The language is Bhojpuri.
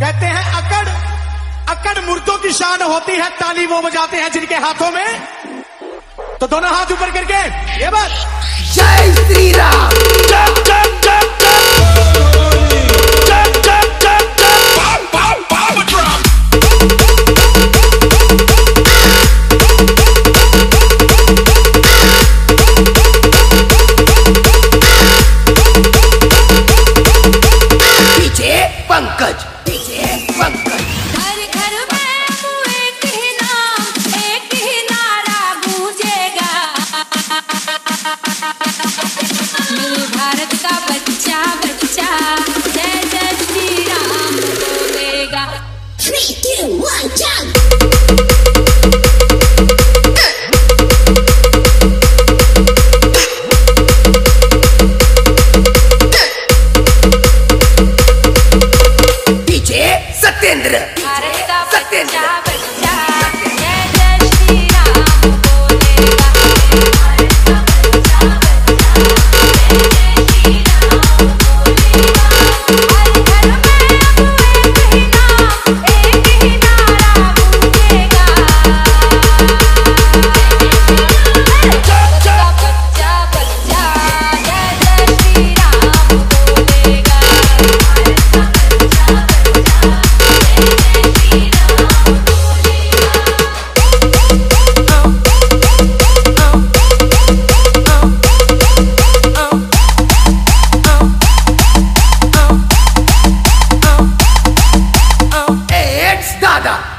कहते हैं अकड़ अकड़ मुर्दों की शान होती है, ताली वो बजाते हैं जिनके हाथों में। तो दोनों हाथ ऊपर करके ये बात, जय श्री राम। पीछे पंकज, पीछे पंकज। हर घर में एक ही नाम, एक ही नारा गूंजेगा, मिल भारत का बच्चा बच्चा, जय जय श्री राम बोलेगा। 3, 2, 1 jump। सत्येंद्र, भारत का सत्येंद्र। बच्चा बच्चा, जय जय श्री राम बोलेगा। भारत का बच्चा बच्चा, जय जय श्री राम बोलेगा। हर घर में अब एक ही नाम, एक ही नारा गूंजेगा, भारत का बच्चा बच्चा, जय जय श्री राम बोलेगा। भारत का बच्चा बच्चा, दादा